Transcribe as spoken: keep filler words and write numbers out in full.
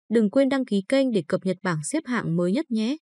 Đừng quên đăng ký kênh để cập nhật bảng xếp hạng mới nhất nhé.